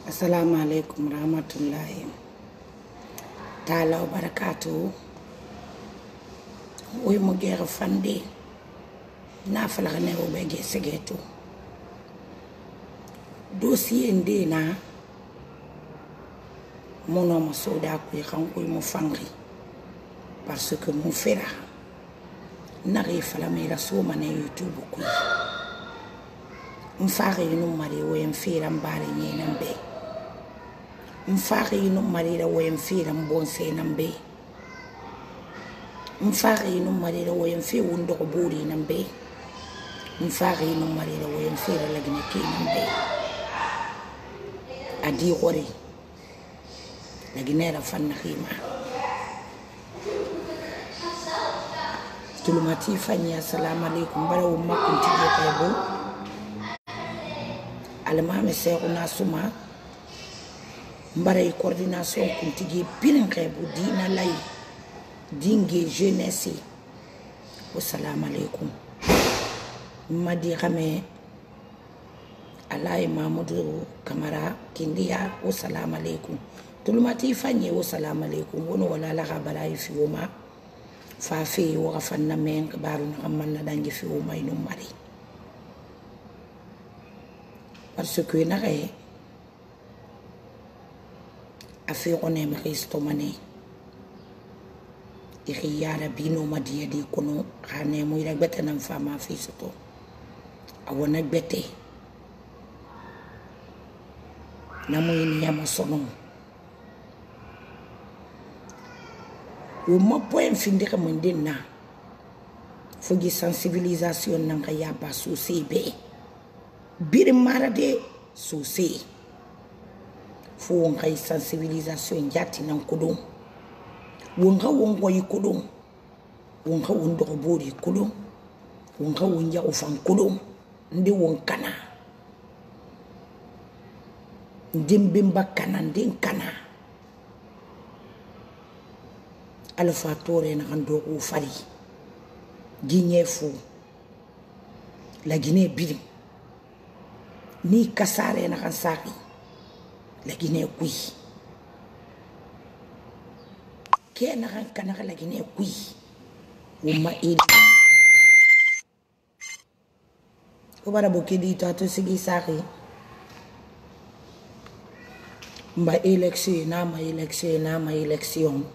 Assalamu alaikum rahmatullahi ta'ala wa barakatuh. Oy mo gere fande na fala ne o bege segeto dossier ndena mono mo soda ko xam ko mo fangri parce que mo fera nari fala me raso mané YouTube ko mfari no mari wo en fera mbare ni nambe mfari no mari da wo en fera mbonse nambe mfari no mari da wo en fe wundo ko buri nambe mfari no mari da wo en fera lagna ke nambe adi hore lagina fanna khima tulumati fanya assalamu alaikum bara umma kunti je kaybo almame seexuna suma mbaray coordination kunti je pilin kaybo dina lay dingue jeunesse assalamu alaikum madi xame alay mamadou kamara kindiya assalamu alaikum tulumati fanye assalamu alaikum wono wala la khabara fi woma fa fi wa fanna men baru na man na dangi fi woma ino mari parce que na re afi oné ma Kristo mané ikiyara bino madiya di kono xane muy rek bete nam fama fi soto awona bete na muy ni yama sono wo mo point finde ka mun dinna fogi sensibilisation nan ka ya ba souci be bir marade souci fo won kay sensibilisation jatti nan kudum won ka won goyi kudum won ka won do bori kudum won ka won ya ufan kudum ndi won kana ndimbimba kana ndin kana alfa tore na kando ko fari ginye fu la Guinée biri ni kasare na kan saki la Guinée kui ke na kan kana la Guinée kui umma ili ko bara bokedi to sigi saki mba election na ma election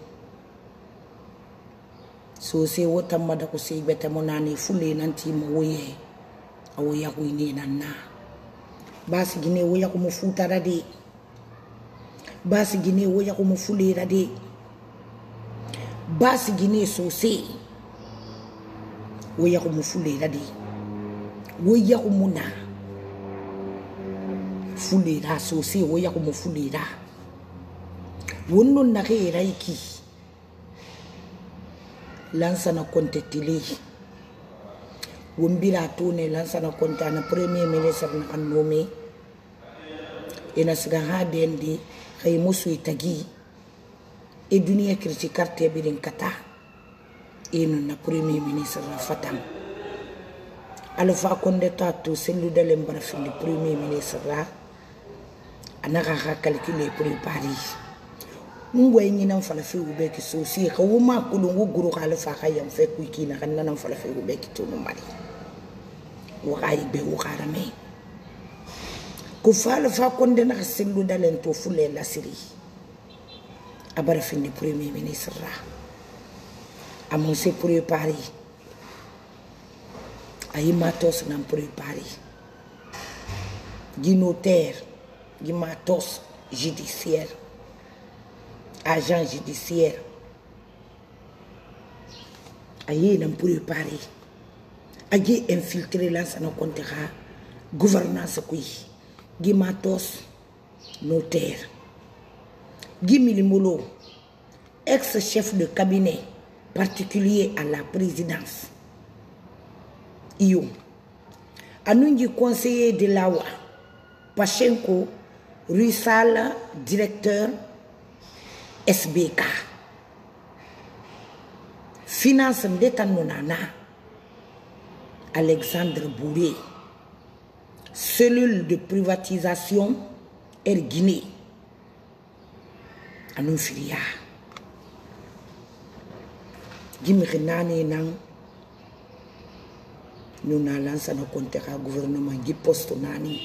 so se wota mada ko se beta monani fule nanti mo woye awoya ko ni nanna basi Guinée woya ko mo futa radi basi Guinée woya ko mo fule radi basi Guinée so se woya ko mo fule radi woya ko muna fule ra so se woya ko mo fule ra wonno na re raiki lansana konte tili wombira tone lansana konta na premier ministre na kanome ina siga hadendi kay musu itagi e dunia kirti carte birin kata ino na premier ministre na fatam alfa konde tatu selu de lembara fili premier ministre la anaka ha calculer pour Paris ngwe nyina mfala fi ubeki so si ka wuma kulungu guru kala fa khayam fe ku kina kan nan mfala fi ubeki to mari wa ay be wa karame ku fala fa konde na selu dalen to fule la siri abara fi ni premier ministre ra amon se préparer ay matos nan préparer gi notaire gi matos judiciaire agent judiciaire aye nan préparer aje infiltrer l'ancien contrat gouvernance kui gi matos notaire gi milimolo ex chef de cabinet particulier à la présidence iyo anungi conseiller de Lawa Pachenko Russala directeur SBK finance d'État nonana Alexandre Bourré cellule de privatisation Guinée anu filia gimi nani nang nuna lansa no konte ka gouvernement gi posto nani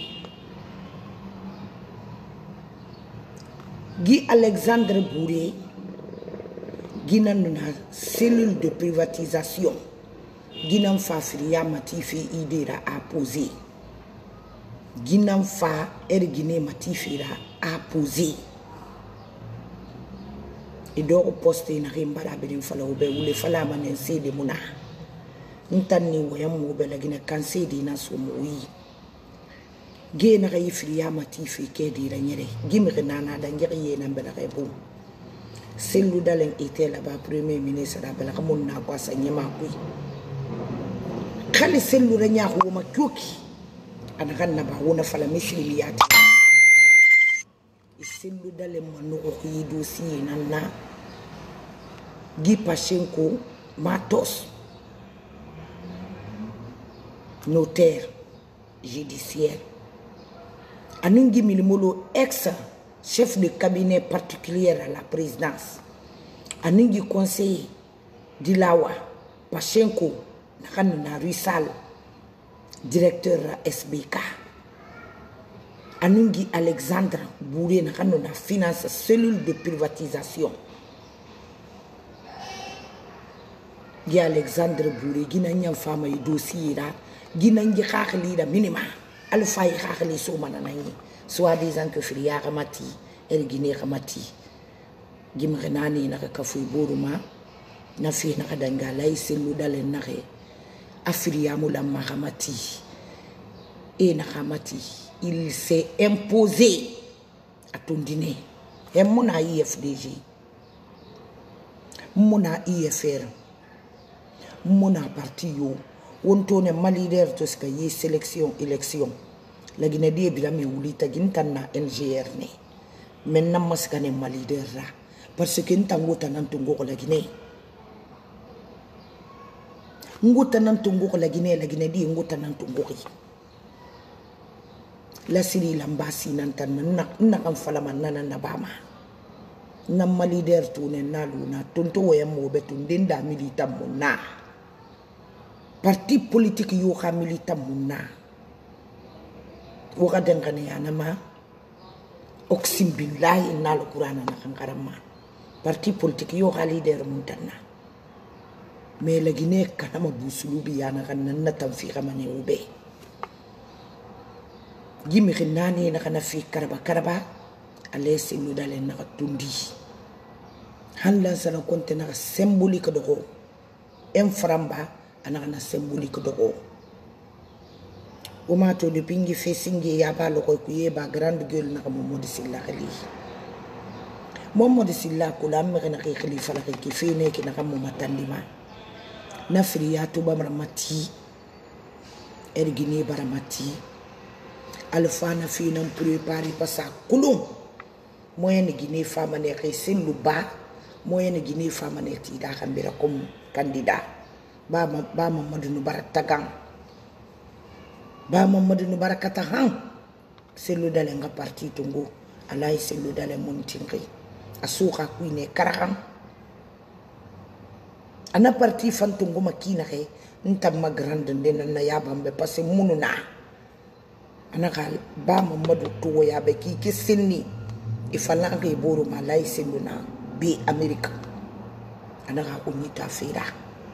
gi Alexandre Bouré gi nuna cellule de privatisation gi nan fa filia matifi idera a poser gi nan fa Guinée matifira a poser e do poste na rimbara be fala ube wule fala manen sede muna ntani woyam mo be la gina kanse di na so mo wi ge na kay filiya matifi ke di la nyere gimi nana da ngiri ye na bela kay bu selu dalen ite la ba premier ministre da bela mun na kwa sa nyema ku khali selu ra nya ko ma kyoki ana kan na ba wona fala mislimiyati selu dalen mo no ko yi dossier nan na Guy Pachenko Matos notaire judiciaire Anungi Milimolo ex chef de cabinet particulier à la présidence Anungi conseiller Dilawa Pachenko na Russal directeur SBK Anungi Alexandre Bouré na finance cellule de privatisation gi Alexandre Bouré gina nyam fama yi dossier ra gina ngi xaxli da minima alfa yi xaxli so manana yi soit disant que filia ramati Guinée ramati gim renani na ka fuy boruma na fi na danga lay selu dalen na re Afriya mula mahamati et na ramati il s'est imposé à ton dîner et mon IFDG mon IFR mon parti yo wontone malider to ska yi élection la Guinée de bilami wulita gintana NGR ne men nam maskane malider ra parce que ntango tananto ngoko la Guinée ngota nanto ngoko la Guinée di ngota nanto ngoko la siri lambasi nantan na kan falama nana bama na malider to ne naluna tonto woyam mo betun denda milita mona parti politique yo xa milita muna waka dengane anama oksim billahi inna al-qur'ana na kankarama parti politique yo xa leader muntana mais la Guinée kanama busulubi yana kan na tamfi xamane ube gimi xinani na kana fi karaba ale sinu dale na tundi handa sala konte na symbolique do enframba ana symbolique dogo o ma to de pingi fesingi ya ba lo ko kuye ba grande gueule na mo modi silla khali mo modi silla ko la me na khalifa la ki fene ki na mo matandima na friyatu ba ramati Guinée baramati alfa na fi na préparer passa kulum moyen Guinée fama ne khisin lu ba moyen Guinée fama ne ti da khambira comme candidat ba Mamadou Baratagang ba Mamadou Barakatahan selu dale nga parti tungu alay selu dale montinki asuka kuine karahan ana parti fantungu makina ke ntamma grande ndena na yabambe parce mununa ana kal ba Mamadou to yabe ki senni ifala ke boru malay selu na bi America ana ka kunyita fira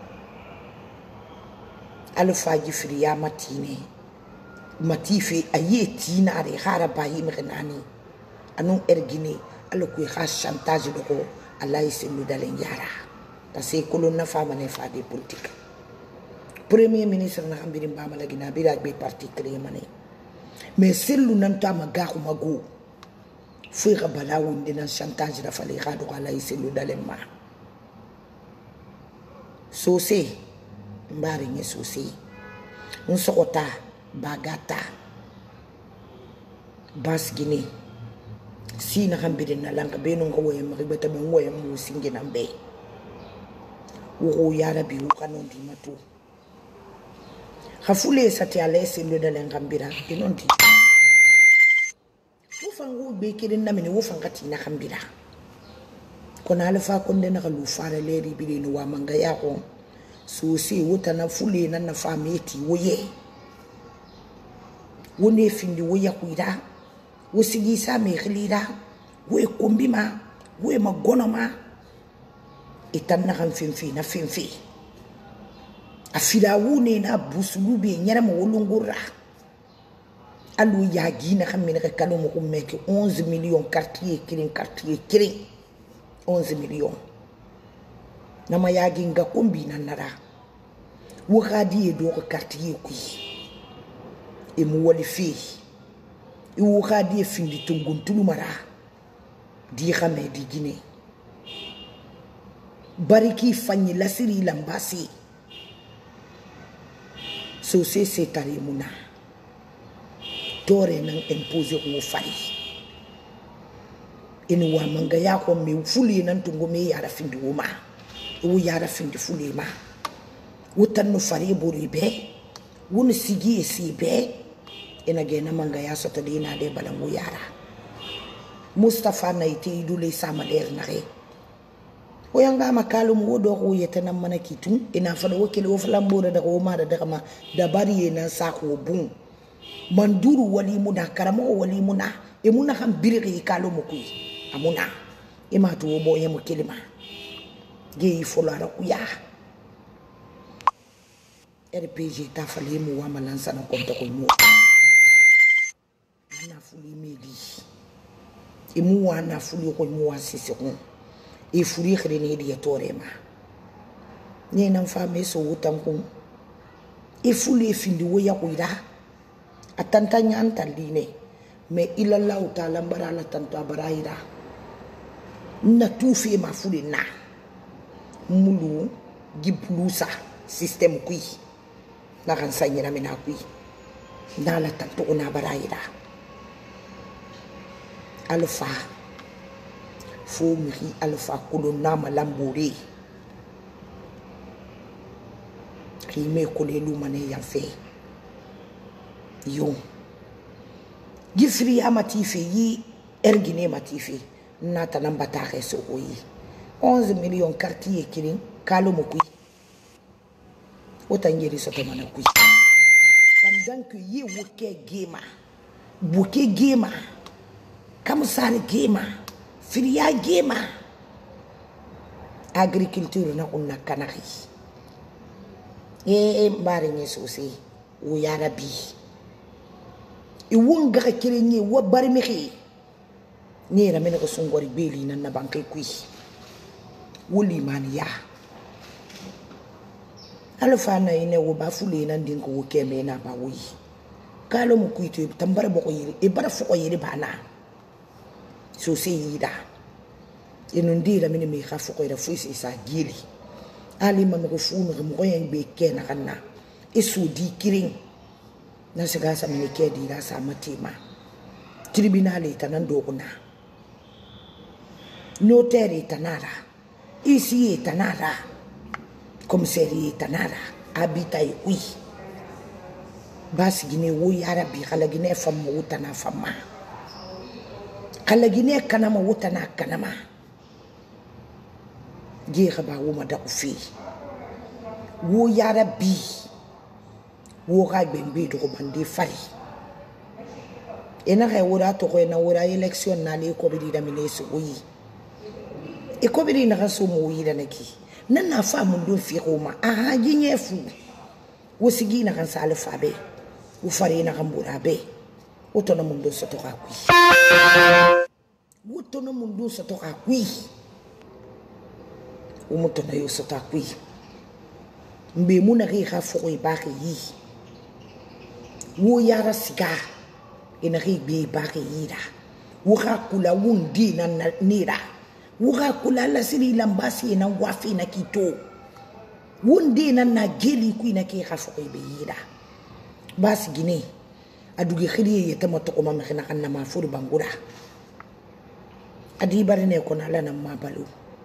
alfa jifriya matine matifi ayeti na re haraba yimrenani anu Guinée alku kha chantage do ko Allah selu dalen yara parce que kolon na fama ne fa des politique premier ministre na ambiri mbama la Guinée bi be parti créé mané mais selu nan tama gaxu mago fuy rabala wonde na chantage da fali khadu Allah selu dalen ma sosé mbari nye susi nsokota bagata bas Guinée si na hambire na lanka beno ngoye maribata ngoye mu singi nambe wo ya rabi ukano ndi matu hafule sati alese ndo dale ngambira inondi ufa fangu be kirin na mini wo fangati na kambira kona alfa konde na kalu fara leri bile no wa manga ya ko so se wota na fule na fameti woye wone findi woya kuida wo sigi sa me khilira wo kombima wo magonoma itan na kan finfi na finfi afida wune na busulubi nyara mo wolungura alu ya gina xamina ka kalo mo ko meki 11 millions quartier kirin 11 millions nama ya ginga kombi na nara wo khadi e do ko quartier ku e mo wali fi e wo khadi e findi tunguntulu mara di xame di gine bariki fanyi lasiri lambasi so se tari muna dore nan impose ko fari inu wa manga ya ko me fuli nan tungo me yara findi wuma wo yara findi fuli ma wutan no fari bori be woni sigi si be ina ge na manga ya soto de na de balangu yara Mustafa na ite idule sama der na re o yanga makalo mo do ko yetana mana kitun ina fada wakile wo flambora da ko ma da kama da bari na sa ko bun manduru wali muna karamo wali muna e muna ham birri kalo mo kuy amuna e ma to bo yemo kelima ge folara ku ya RPG ta fali mu wa malansa na konta ko mu ana fuli medi e mu wa na fuli ko mu wa sisi ko e furi khirene di torema ni nan fa me so wutan ko e fuli findi wo ya kuira atantanya antaline me ila Allah taala barala tanto abaraira na tufi ma fuli na mulu giblusa system kui na kan sanyira mina kui na la tanto ona baraira alfa fo miri alfa kulona malamburi kime kulelu mane ya fe yo gifri amatife yi ergine matife nata namba taxe so oyi 11 millions quartier kirin kalo mo kui otangeri soto mana kui pendant que yi woke gema comme ça gema firia gema agriculture na unna kanaki mbare nyesusi wo ya rabbi i wonga ka kirenye wo bari mexi ni ramene ko sungori beli nan na banke kui wuli mania alfana ine wo ba fuli nan din ko keme na ba wi kalo mu kuito tambara boko yiri e bara foko yiri bana so se yida inundira mini mi kha foko ira fuisi sa gili ali man ko funu ko yen be kena kanna e so di kiring na siga sa mini ke di ra sa matima tribunal tanan do kuna notaire tanara ici tanara commissariat tanara habitat oui bas gine wo yara bi khala gine fam wutana famma khala gine kanama wutana kanama je khaba wo ma da fi wo yara bi wo ga bembe do bandi fari ena ga wora to ko na wora election na le ko bi da minesu oui e ko bi na so mo yi da naki nan na fa mun do fi roma aha ginye fu wo sigi na kan sale fa be wo fare na kan bura be wo to na mun do so to ka kui wo to na mun do so to ka kui wo mo to na yo so ta kui mbe mu na ri ga fo e ba ke yi wo yara siga ina ri be ba ke yira wo ga kula wundi na nira wuga kula la siri lambasi na wafi na kito wundi na geli ku ina ke khafo be yira bas gine adugi khiri yeta mato ko mama khina kanna ma furu bangura adi barine ko na la na ma balu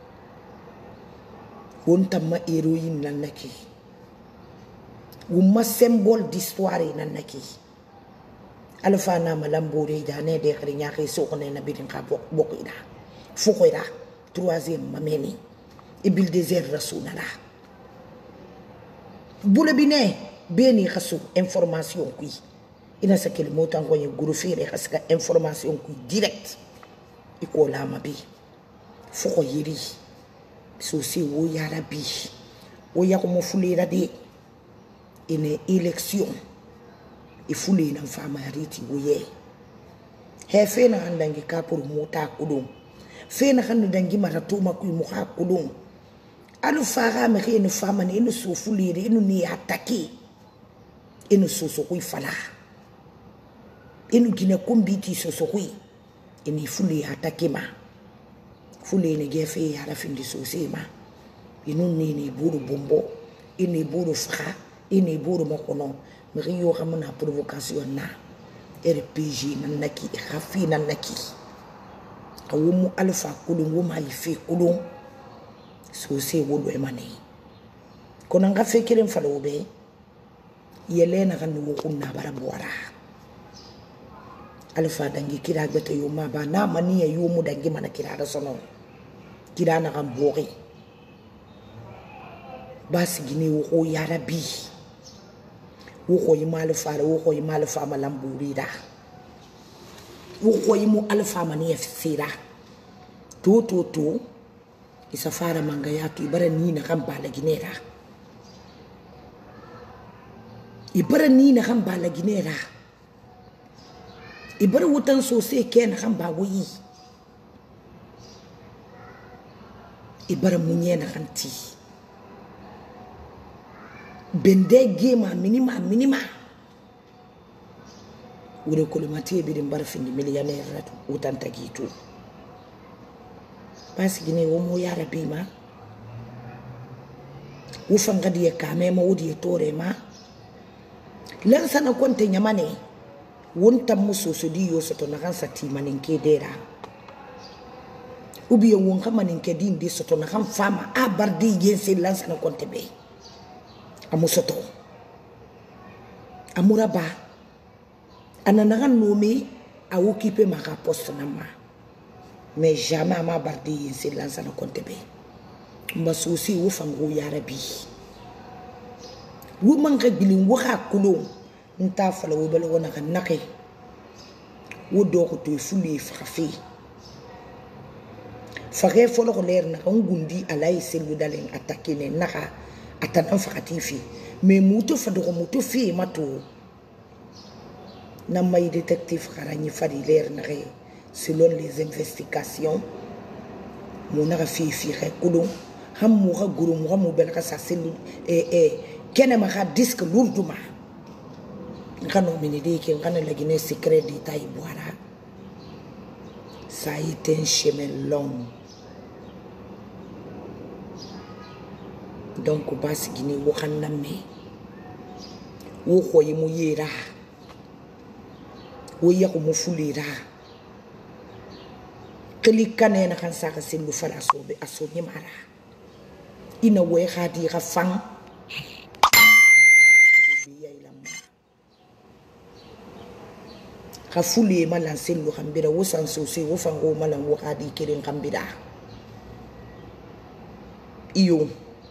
wonta ma héroïne nan naki wu ma symbole d'histoire nan naki alfa na malambore da ne de kare nya kai so ne na bidin ka bokida fukoira troisième mameni ibil désert rasounala bule bine beni khasu information kui ina sakeli motan ko ye gurufire khasaka information kui direct iko la mabi fuko yiri so si wo ya rabi wo ya ko mo fulira de ine élection ifule na fama riti woye he fe na andangi ka pour mota kudum fe na kan dangi marato makui muka kudum alu fara me khine fama ne no so fulire inu ni ataki inu so kui fala inu gine kombiti so kui ini fuli ataki ma fuli ne gefe ya rafindi so sema inu ni buru bombo ini buru fra ini buru makono Meriyo kamana provocation na RPG na naki khafi na naki awumu alfa kulun wuma ife kulun so se wolo emane kona nga fekere mfalo be yelena kan wo kunna bara bora alfa dangi kira gbeto yoma ba na mani ya yomu dangi mana kira da sono kira na kan bori basi gini wo ya rabbi wo yi mal faara wo yi mal faama lamburida wo yi mu alfa mani fsira to isa fara manga yatu ibara ni na kan bala ginera ibara wutan sosai ke na kan ba wuyi ibara munye na kan ti bende gema minima wure kolomati birin barfindi millionnaire ratu utanta gitu basi gine wo mo ya rabbi ma wo fanga di kame ma wodi tore ma lan sana konte nyamane wonta muso so di yo soto na kan sati manin ke dera ubi won kan manin ke din di soto na kan fama a bardi yense lan sana konte be amusoto amuraba ananaga nomi a occupé ma poste na ma mais jamais ma bardi c'est lança na compte be mba souci wo fango ya rabi wo manga bilin wo ha kulo nta fala wo bele wona kan nakay wo do ko to fuli fafi fare folo ko leer na ngundi alay selu dalen attaquer ne naka atana fakati fi mais muto fado muto fi mato na may détective xarani fadi leer na re selon les investigations mo na fi xe kulo ham mo ga guru mo mo bel ka sa selu kene ma ga disque lourduma ngano mini de ke ngana la guiné secret d'état iboara ça a été un chemin long. Donc basi gini wo kanname wo khoyi mu yera wo yako mu fulira klikane na kan saka selu fara sobe asobi mara ina wo khadi ga fang ka fuli malan selu khambira wo san sosi wo fango malan wo khadi kirin khambira iyo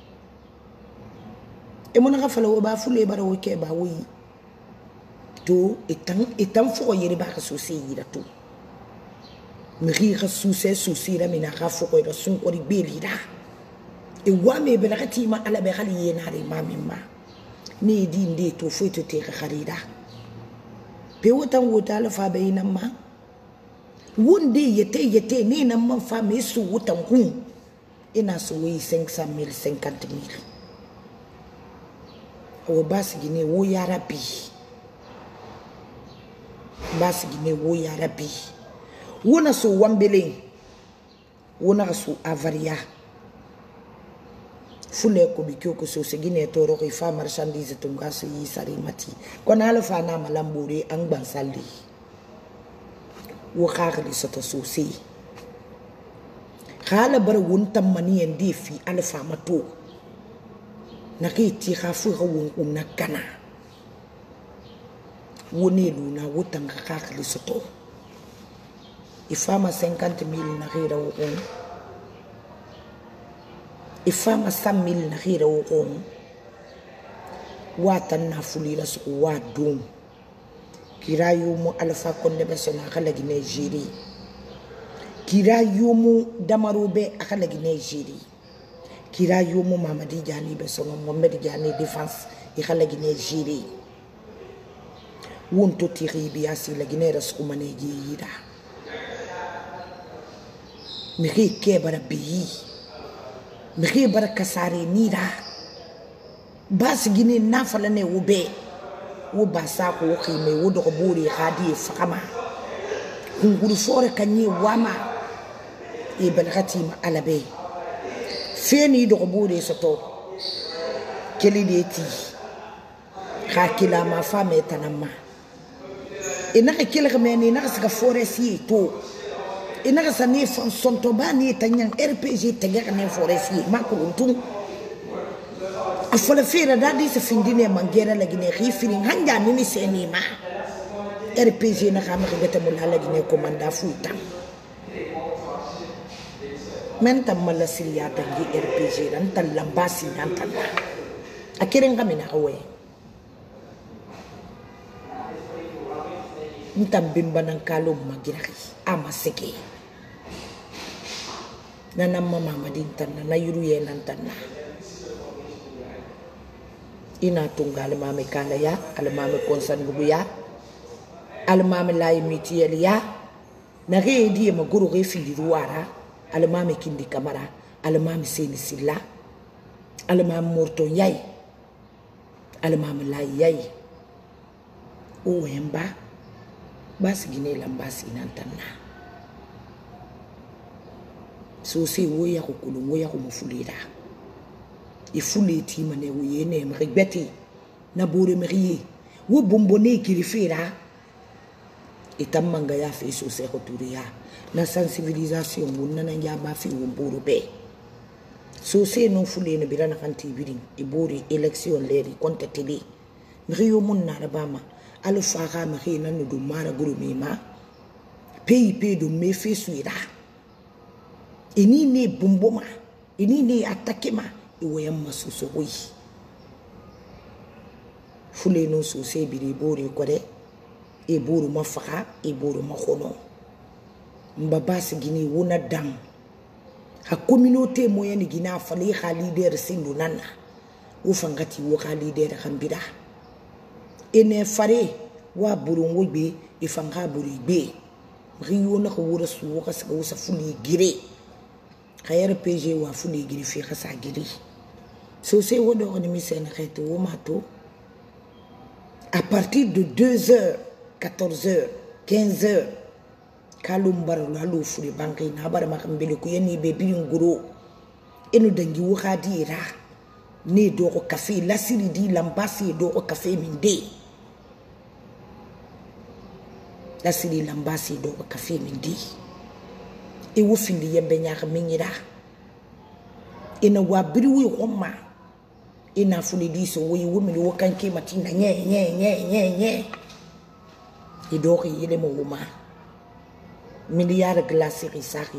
e mona ga fala wo ba fule bara wo ke ba wi to etan fo yeri ba sosi yira to miri ga sosi ra mina ga fo ko da sun ko ri belira e wa me be la ti ma ala be khali yenare ma mimma ni di ndi to fo to te kharida be wotan wota la fa be nan ma wonde yete ni nan man fa me su wotan hun ina so wi 500,000 50,000 o basi gine wo ya rabbi basi gine wo ya rabbi wona so wambele wona so avaria fule ko bikyo ko so segine to ro fa marchandise to ngaso yi sari mati kona ala fa na malambure an ban salli wo khagli soto sosi khala bar wontam mani en defi ala fa mato nakiti khafu rawun nakana woni luna wotanga kakli soto ifama 50,000 na gira wo on ifama 100,000 na gira wo on watan na fulira su wa dum kirayu mu alfa konde be sona kala gi Nigeria kirayu mu damarobe akala gi Nigeria kirayu mu Mamadi Jani be sona Mohamed Jani defense ikala gi Nigeria wonto tiri biasi la ginera skumane yida miki ke bara bi miki bara kasare nira bas gine nafala ne wobe wo basa ko khime wo do buri khadi fakama kunguru fore kanyi wama e balghatima alabe feni do buri soto kelideti khakila ma fame tanama inaka kila kameni inaka sika foresti to inaka sani sonto bani tanyang RPG tageka ne foresti makuruntung afala fira dadi se findine mangera lagi ne khifirin hanja nini seni ma RPG na kama kibeta mula lagi ne komanda fuita menta malasilia tangi RPG dan talambasi nantana akiren kami na kawe ntambimba ng kalom magiraki ama seke na namama madintan na yuluyen ng tanna inatunga alamame kalaya alamame konsan gubuya alamame layi mitiyeliya na reedi maguru refili ruara alamame kindi kamara alamame seni silla alamame morto yai alamame layi yai uwemba basi gine lambasi nantanna so se woya ko kulu woya ko mufulira ifuleti mane wuyene mregbeti na bore mriye wo bombone kirifera itamanga ya fe so se ko turiya na sensibilisation wonna na ya ba fi wo boro be so se no fulene birana kanti birin e bore election leri konta tele mriyo mun na rabama alfa ga mari nan do mara guru mema pay do me fe suira ini ne bumboma ini ne atakema iwe yamma suso wi fule no so se biri bori kore e boru mafaka e boru makhono mbaba sigini wona dam ha communauté moyenne gina fali ha leader sindu nana wo fangati wo ha leader khambira ene fare wa burungu be ifanga buri be riyo na ko wura su ka saka wusa fuli gire khayar PG wa fuli gire fi khasa gire so c'est wodo on mi sen khayto wo mato à partir de 2h 14h 15h kalum bar lalu fuli banki na bar ma kambele ku yeni be birin guro enu dangi wo khadira ne do ko café la siri di lambasi do ko café minde la siri lambasi do ko café mindi e wo findi yembe nyaaka minyira ina wa biriwi homa ina fuli di so wo mi wo kanke matina nye e do ko yele mo wuma miliyar glace risaki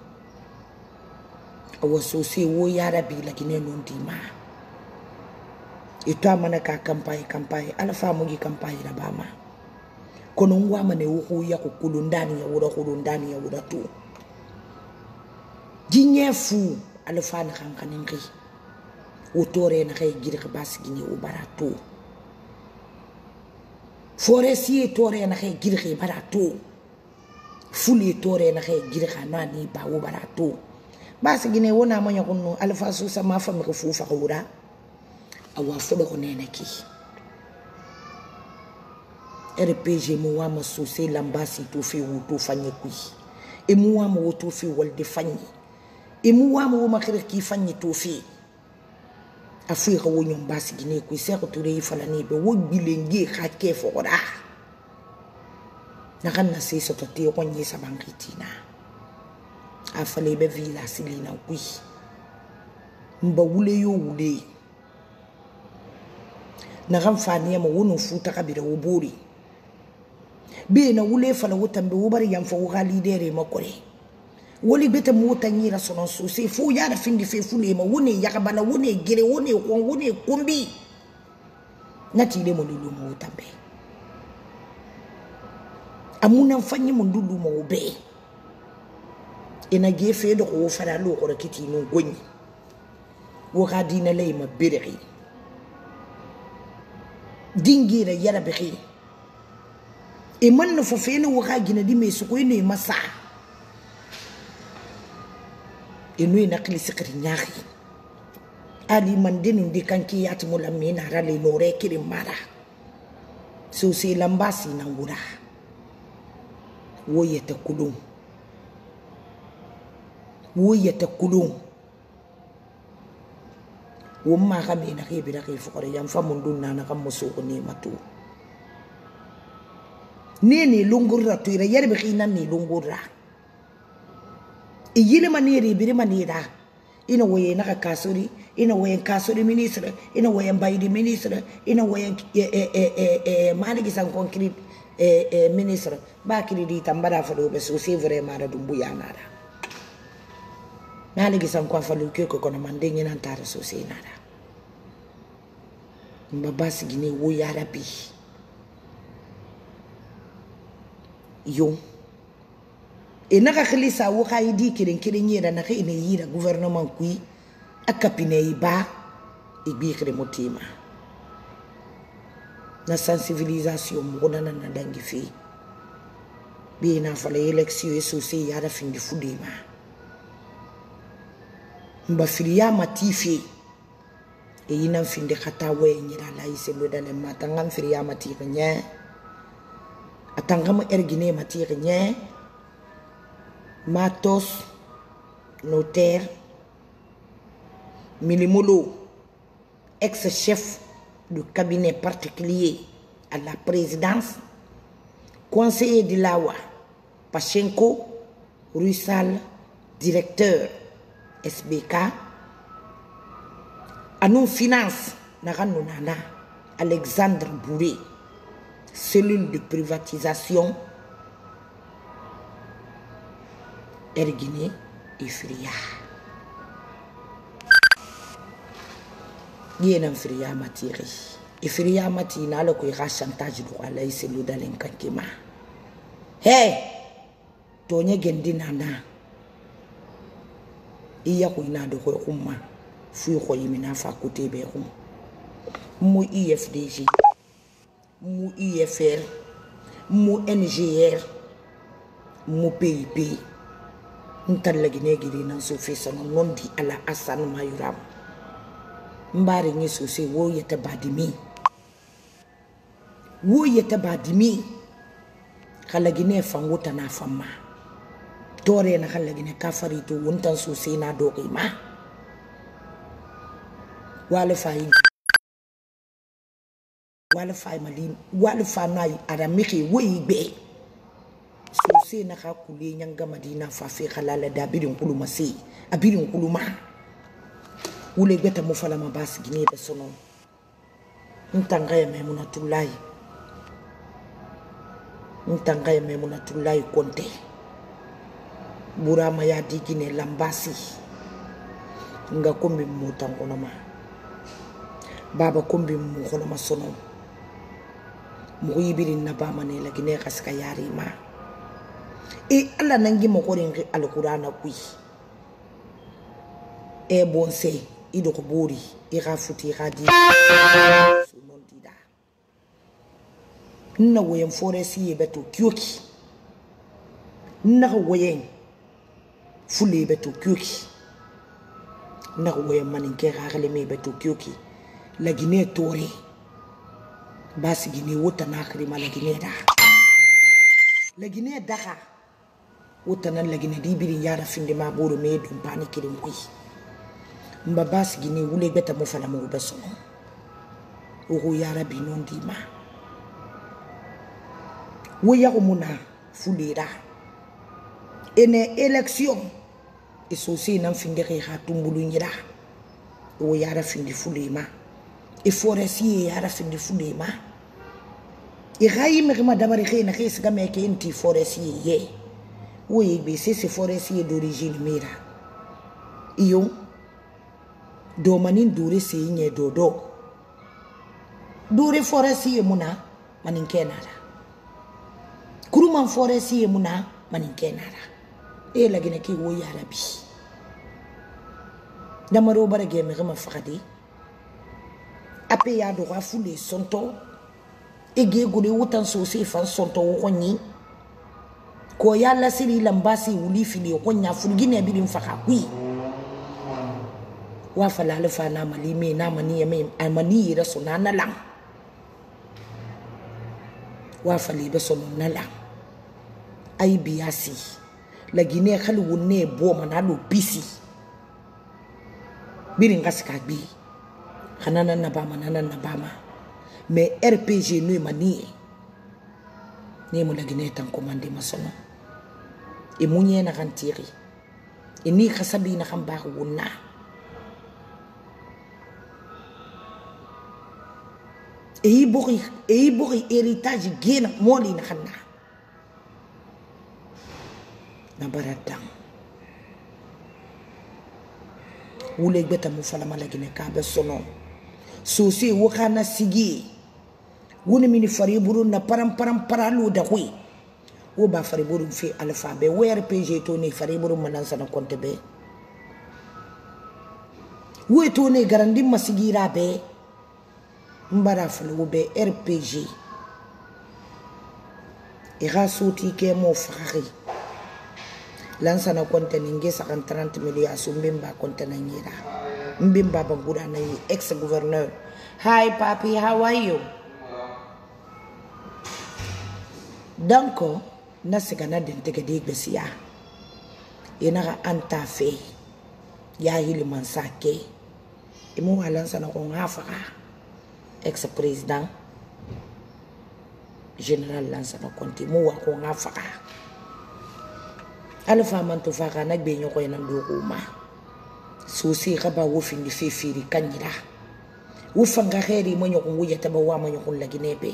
awo so se wo yara bi la kine non dima ito amana ka campagne alfa mugi campagne rabama kono ngwa mane wo ya kukulu ndani ya wura tu jinyefu alfa na kankaningi utore na kay giri basi gini ubaratu foresi tore na kay giri baratu fuli tore na kay giri nani ba ubaratu basi gini wona manya kunu alfa su sama fa ko fufa wura awa fodo ko nenaki RPG mo wa masuse lambasi to fi wuto fanye kui e mo wa mo to fi walde fanye e mo wa mo makere ki fanye to fi Afrika wo nyom basi gine kui se ko ture ifala ni be wo bilenge kha ke fora na kan na se so to te ko nyi sa bankitina afale be vila silina kui mba wule yo wule na kan fani ya mo wono futa kabira wo bori be na wule fala wutan be wubari yam fo gali dere makore woli bete muta nyira sonon susi fu yara findi fe fule ma woni yakabala woni gire woni kon woni kumbi nati le mo lulu mo tambe amuna fanyi mo lulu mo be ina gefe do ko fara lo ko kiti no gonni wo gadina lay ma biri dingira yara bi e man no fo fene wo ga gina di me su ko ne masa e no ina kli sikri nyaari ali man dinu di kanki yatmu la mina rale no rekiri mara so se lambasi na ngura wo yeta kulum wo ma ga me na ke bi da ke fukore yam fa mun dun na kam musu ko ne matu ne lungurra to ira yerbe khina ne lungurra e yile maneri bi manira ina waye na kasuri ina waye kasuri ministre ina waye baydi ministre ina waye maligi san concrete ministre ba kiri di tambara fa do be so c'est vraiment da dumbu ya nada maligi san ko fa lu ke ko kono man de ngina tara so c'est nada mbabasi gine wo ya rabi yo e naka khilisa wo kayidi kirin yera naka ine yira gouvernement kui akapine iba e bi khre motima na sensibilisation mo na dangi fi bi na fala election esosi yara findi fudima mba firiya matifi e yina findi khata we nyira la iselo dale matanga firiya matifi nya atanga mo ergine matifi nya matos notaire Milimolo ex-chef du cabinet particulier à la présidence conseiller de l'AWA Pachenko Russal directeur SBK Anou finance Naranonana Alexandre Bourré cellule de privatisation Erguiné et Fria. Yenam Fria matiri. Et Fria matina le ko ira chantage do ala iselu dalen kankima. Hey! Tonya gendina na. Iya ko ina do ko umma. Fu ko yimina fa côté be rum. Mu IFDG. Mu IFR. Mu NGR. Mu PIP. Ntalla gine giri nan so fe sono nondi ala asan mayuram mbari ni so se wo yete badimi khala gine fanguta na famma tore na khala gine kafari to wontan so se na do ma wala fay malim wala fa nay ara miki wo yibe so se na ka kule nyanga madina fa fe khalala da birin kuluma se abirin kuluma wule beta mo fala mabasi gine be sono ntanga ya memunatullahi konte burama ya digine lambasi nga kombi mo tangono ma baba kombi mo kono ma sono mo yibirin na ba mane la gine kaska yari ma e alla nangi mo ko ringi alqur'ana kui e bonse ido ko bori e rafuti radi so non dida na woyen foresi e beto kyoki na woyen fule beto kyoki na woyen maninke ragale me beto kyoki la gine tore basi gine wota na krima la gine da wutanan lagine dibiri yara finde ma boro me dum pani kirim kui mbabas gine wule beta mo fala mo beso o yara binon di ma wo ya ko muna fulira ene election e so se nan finde re ha tumbulu nyira o yara finde fulima e foresi yara finde fulima Irai me ma damari khina khis ga me ke inti forestier ye oui be c'est forestier d'origine mira iyo do manin dure se nye dodo dure forestier muna manin kenara kuruman forestier muna manin kenara e la gine ki wo ya rabi damaro barage me ma fakadi ape ya do rafule sonto ege gure wutan sosai fan sonto woni ko yalla siri lambasi wuli fili ko nya furgine bidin faka wi wa fala alfa na malime na mani yame amani rasuna na lam wa fali be sono na lam ay biasi la gine khali wonne bo manalo bisi birin gaska bi hanana na bama mais RPG no mani ne mo la gine tan commandé masono e munye na kantiri e ni khasabi na khamba wonna e bori héritage gena moli na khanna na baradam wule gbeta mu fala mala gine ka be sono sosi wakana sigi woni mini fari buru na param paralu da hui wo ba fari buru fi alphabet wo RPG to ne fari buru manan sana konte be wo to ne garandi masigira be mbara fulu be RPG e rasoti ke mo fari lansana konte ninge 30 millions sumbimba konte na nyira mbimba bangura na ex-gouverneur. Hi papi, how are you? Danko nasigana dentege digbesia ina anta fe ya hili mansake imu alansa na ko ngafa ex-president general lansa na konti mu wa ko ngafa alfa man to faka na gbenyo ko ina ndokuma susi khaba wo findi fifiri kanyira wo fanga kheri manyo ko nguya taba wa manyo ko laginebe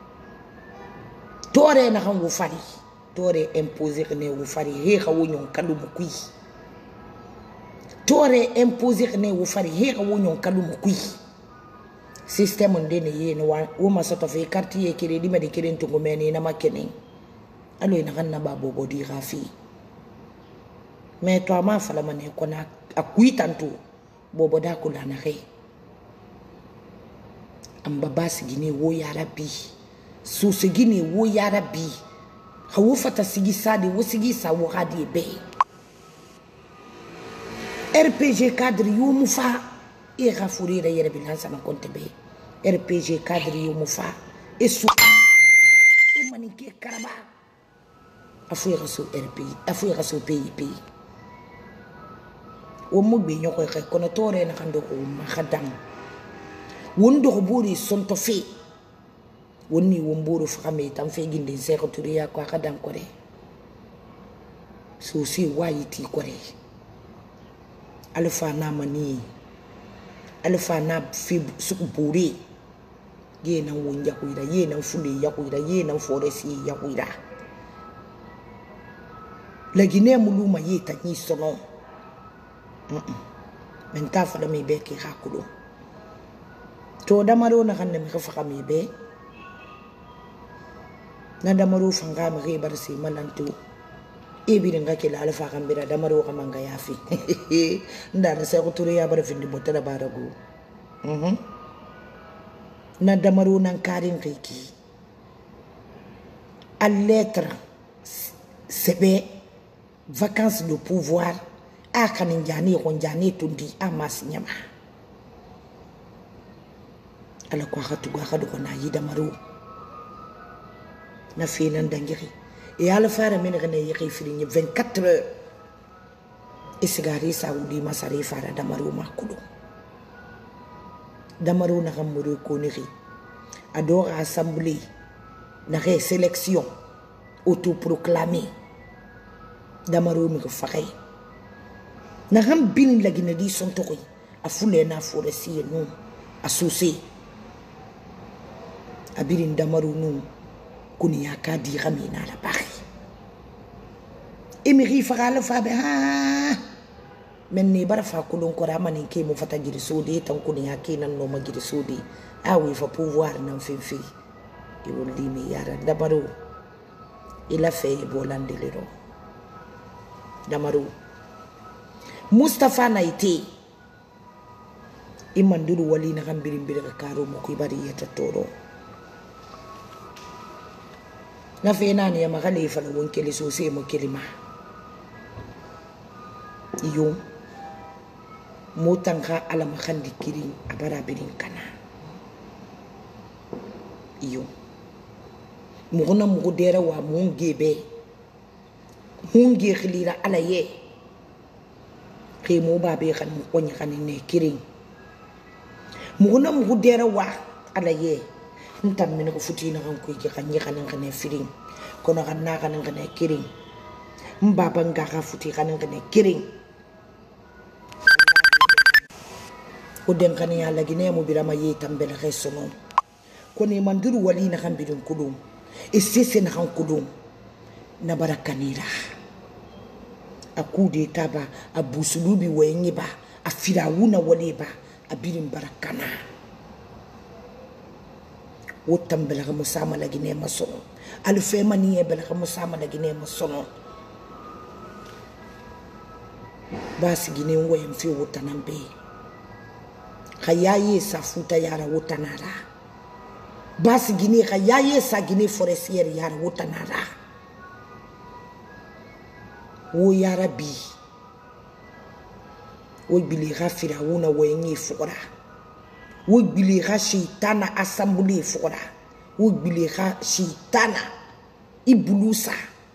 tore na kan wo fari tore imposer ne wo fari he khawo nyon kalu mukui tore imposer ne wo fari he khawo nyon kalu mukui system ndene ye no wo masoto fe quartier kire di medi kire ntungo meni na makene alo ina kan na babo bodi rafi mais toi ma fala mané kona akuitantu bobo da kula na re amba basi gine wo ya rabbi su se gine wo ya rabbi hawo fata sigi sadi wo sigi sa wo gadi be RPG cadre yo mufa e gafuri da yere bilansa na konte be RPG cadre yo mufa e su e manike karaba afu rasul PIP o mo be nyoko e kono tore na kando ko ma khadam wondo ko buri sonto fe wonni womburu fami tam fe gindi secretariat ko khadam ko re so si wayiti ko re alfa na mani alfa na fi su buri ye na wonja ko ira ye na fuli ya ko ira ye na foresi ya ko ira la Guinée muluma ye tanyi sono menta fala mi be ki hakudo to damaro na kanne mi fa mi be na damaro fanga mi bar si malantu e bi nga ke la alfa kambira damaro kamanga yafi ndara se ko turu ya bar findi botala barago na damaro nan karin kiki à lettre sebe vacances de pouvoir a kanin jani kon jani tundi amas nyama ala ko khatu ga khadu ko na yi damaru na fi nan dangiri e ala fara men gane yi fili ni 24 heures e sigari saudi masari fara damaru makudo damaru na gamuru ko ni ado assemblée na sélection autoproclamée damaru mi ko fakay na ham bin la gina di son tokoy afule na foresi no asusi abirin damaru no kuni ya ka di khamina la bari emiri fagala fa be ha men ni bara fa kulun ko ramani ke mu fata jiri sudi tan kuni ya ke nan no ma jiri sudi awi fa pouvoir nan fi e wolli mi yara dabaru ila fe bolande lero damaru Mustafa naite imanduru wali na kambirin ka karo mo kuy bari yata toro na fe nani ya magale fa won kele so se mo kelima iyo motanka ala makandi kirin abara birin kana iyo muguna mugudera wa mungebe mungi khilira ala ye khimo babe kan mu konya kan ne kirin muguna mugudera wa ala ye ntam mena ko futina kan ko ke kan kan ne firin kono kan na kan ne kirin mbaba ngaka futi kan ne kirin ko den kan ya lagi ne mu birama ye tambel khesono ko ni manduru wali na kan bidun kudum isese na kan kudum na barakanira akude taba abusulubi wenye ba afirawuna wale ba abirin barakana wotam belaga musama lagi ne masono alfema ni belaga musama lagi ne masono basi gine ngoyem fi wotanambe khayaye safuta yara wotanara basi gine khayaye sa gine forestier yara wotanara wo ya rabbi wo bili khafira wona wenye fukura wo bili kha shaytana assembly fukura wo bili kha shaytana ibulusa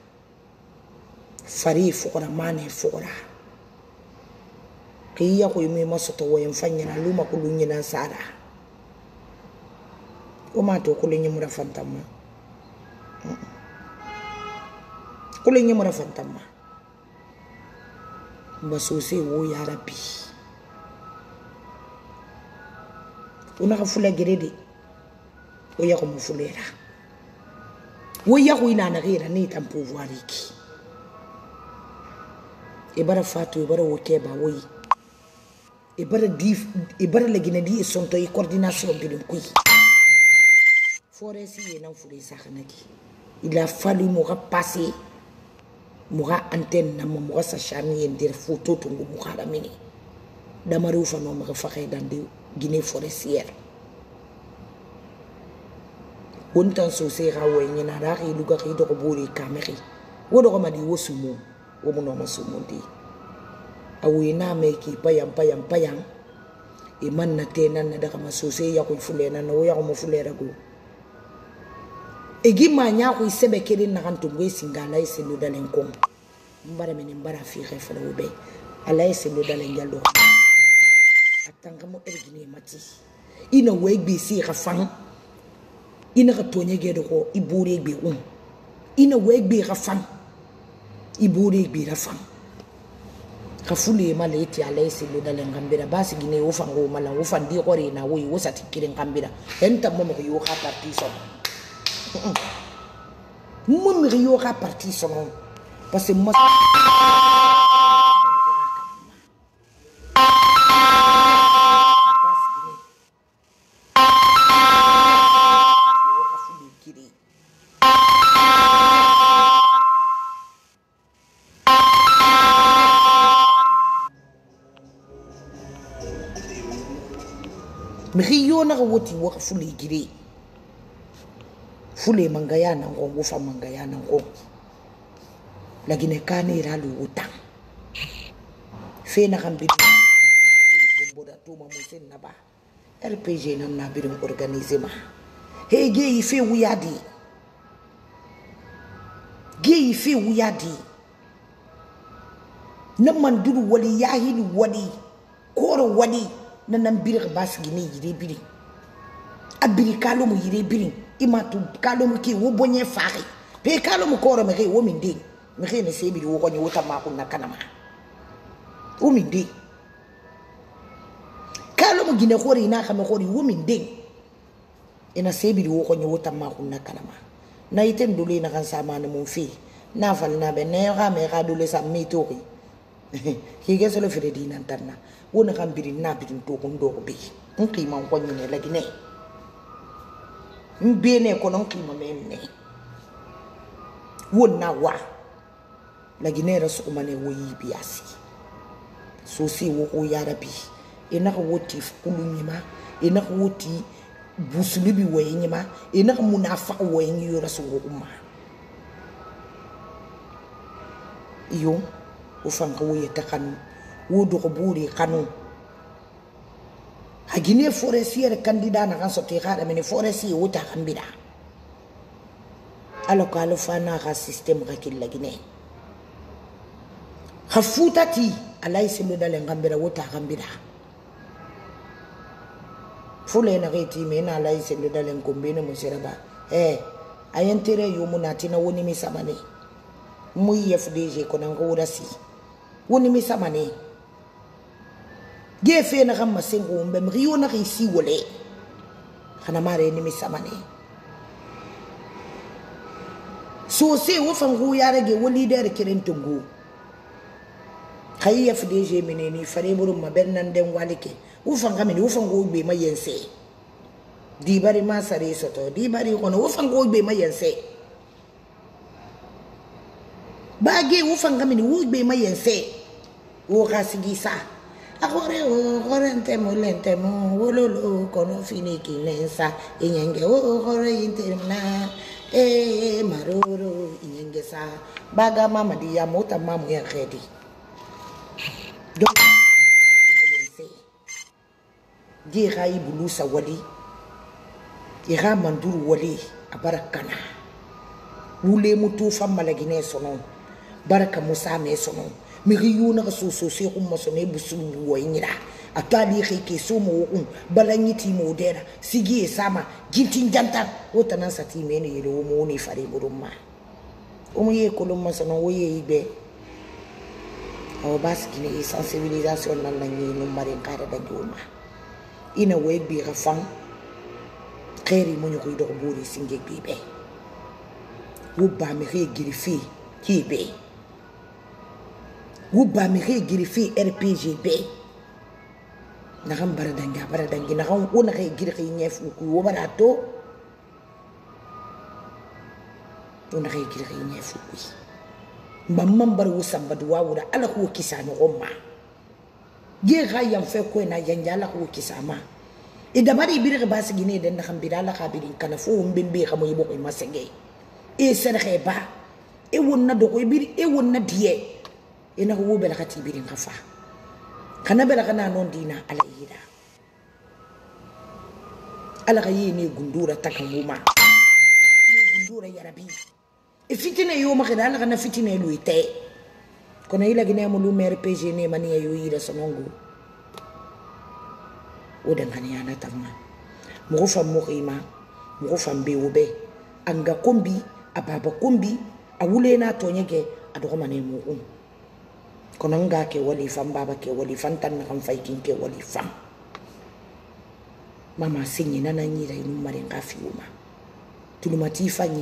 fari fukura mane fukura kiya ko yimi masoto woyen fanyana luma kulunyi na sara o ma to kulunyi mura fantama kulunyi mura fantama basose wo ya rabbi una ka fula gerede o ya ko mu fulera wo ya ko ina na gira ni tam pouvoir iki e bara fatu e bara woke ba woyi e bara legina di sonto e coordination bilin kuy foresi e nan fure saxnaki il a fallu mo repasser muga antenne na mo muga sa charni ndir photo to ngu muga mini damaru fa no muga faxé dandi Guinée forestière wontan so se ga wenye na da ri luga ri do ko bori kameri wodo ko madi wosumo wo mo no masumondi awi na meki payam e man na tenan na daga masose ya ko fulena no ya ko mo fulera go e gima nya ko sebe kede na kan tungo singala ise no dalen ko mbara meni mbara fi khefala wo be ala ise no dalen jallo atanga mo ergini mati ina we gbe si khafan ina ka tonye gedo ko ibure gbe ina we gbe khafan ibure gbe rafan kafuli maleti ala ise no dalen ngambira basi gine wo fango mala wo fandi ko re na wo yo sati kiren ngambira enta mo ko yo ka parti so mon rio ka parti so parce que moi rio na woti wo ka fuli giri fule mangaya na ngo wufa mangaya na ngo lagine kane ralu utang fe na kambi bombo da tuma musen na ba RPG na na birum organisema he ge ife wuyadi na manduru wali yahili wali koro wali na nambir bas gine yire biri abiri kalo mu yire biri imatu kalo mu ki wo bonye faari pe kalo mu koro me wo minde me ne sebi wo ko ni wota ma ko na kanama wo minde kalo mu gine khori na khame khori wo minde ina sebi wo ko ni wota ma ko na kanama na iten duli na kan sama na mong fi na fal na be ne ga me ga duli sa mi to ki ge solo fere di nan tanna wona kan birin na birin to kun do bi nki man ko ni ne lagi ne mbe ne ko non ki ma men ne wona wa lagi ne rasu kuma ne woyi biasi so si wo ko ya rabi ina ko woti kulu nyima ina ko woti busulubi woyi nyima ina ko munafa woyi nyi rasu wo umma iyo o fanka wo yeta kanu wo do ko buri kanu hagine forestier candidat na kan sotti khada mini forestier wo ta khambida alo ka lo fana ka system ka killagine khafutati alay selu dalen ngambira wo ta khambida fule na reti mena alay selu dalen kombine mo seraba ayentere yo munatina woni mi samane muy FDG konan ko wurasi woni mi samane gefe na kam masengo mbe mriyo na risi wole kana mare ni mi samane so se wo fangu yare ge woli der kiren tungu kay FDG meneni fare burum ma bennan den walike wo fanga meni wo fangu be ma yense di bari ma sare soto di bari kono wo fangu be ma yense bagi wo fanga meni wo be ma yense wo kasigisa akore o korente mo lente mo wololo kono finiki lensa inyenge o kore interna maroro inyenge sa baga mama dia mota mamu ya khedi do yense di gai bulusa wali ira manduru wali abarakana wule mutu famma lagine sono baraka musa me sono miriyu na so se ko maso ne busu wo yira atali khike so mo balanyiti mo dera sigi sama gintin jantar wota nan sati mene yelo mo ni fare burumma o mo ye kolum maso no wo ye ibe o baski ne sensibilisation nan nan ni no mari kare da juma ina we bi rafan khairi mo ñu koy dox buri singe bibe wo ba mi re girifi kibe wuba mi re girifi RPG be na kan baradangi na kan wona re girifi nyefu ku wo barato wona re girifi nyefu ku mamman bar wusamba duwa wura ala ko kisano umma ge ga yan fe ko na yanjala ko kisama ida bari bir ga bas gine den na kan bidala ka bidin kana fo mbembe ga mo yibo ko masenge e sen kheba e wonna do ko bir e wonna die ina ko bela khati birin khafa kana bela kana non dina ala yida ala gayi ni gundura takamuma ni gundura ya rabbi e fitine yo ma khana kana fitine luite kono ila gine mo lu mer PG ne mani yo yida sonongo o dan kan yana tamma mo fa mo qima mo fa mbe wobe anga kombi ababa kombi awule na tonyege adoko mane mo kono nga ke wali fam baba ke wali fan tan na kam fay kin ke wali fam mama sinyi nana nyira inu mari ngafi uma tulumati fanyi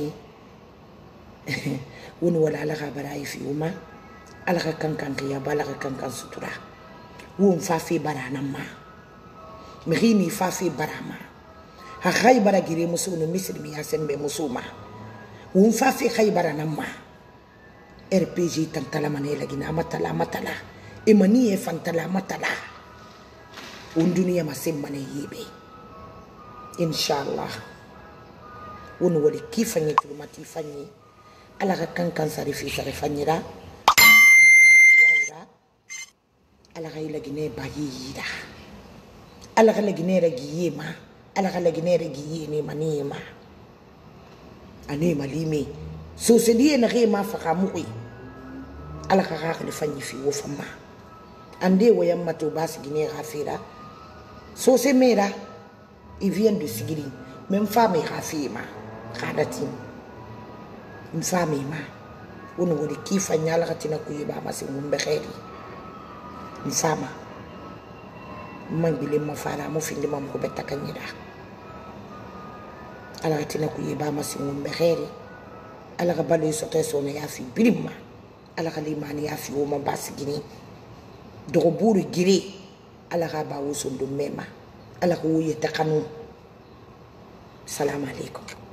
woni wala ala bara fi uma ala ka kankan ya bala ka kankan sutura won fa fi barana ma mihini fa fi barama ha khaybara gire musu no misri mi yasen be musuma won fa fi khaybara namma RPG tantala mane lagi na matala imani e fantala matala undunia masim mane yibe inshallah won wali kifanyi tulumati fanyi ala ka kankan sarifi sarifanyira wawra ala ka lagi ne bayida ala ka lagi ne ragiyema ala ka lagi ne ragiyene manima ane malime so se die na re ma fa kamui ala ka ga le fanyi fi wo fama ande wo yamma to bas gine rafira so se mera il vient de sigiri même femme rafima khadati une femme ma wono woni kifa nyala katina ku yiba ma se mumbe khairi une femme man bile ma fara mo finde mam ko betta kanyida ala katina ku yiba ma se mumbe khairi ala ka balo soto sona ya fi birima ala ka limani ya fi o ma basigini dogo buru gire ala ka ba wusundo mema ala ko yeta kanu. Salam alaikum.